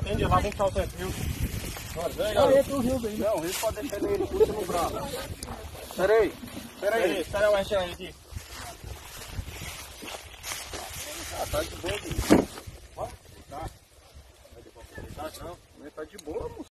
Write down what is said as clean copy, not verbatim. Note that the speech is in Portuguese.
tem de lá, vem cá o centro, viu? Olha aí, o rio, velho. Não, o rio pode deixar ele puxa no braço. Espera aí. Espera o encher aqui. Tá de boa, bicho. Tá. Não, tá de boa, moço.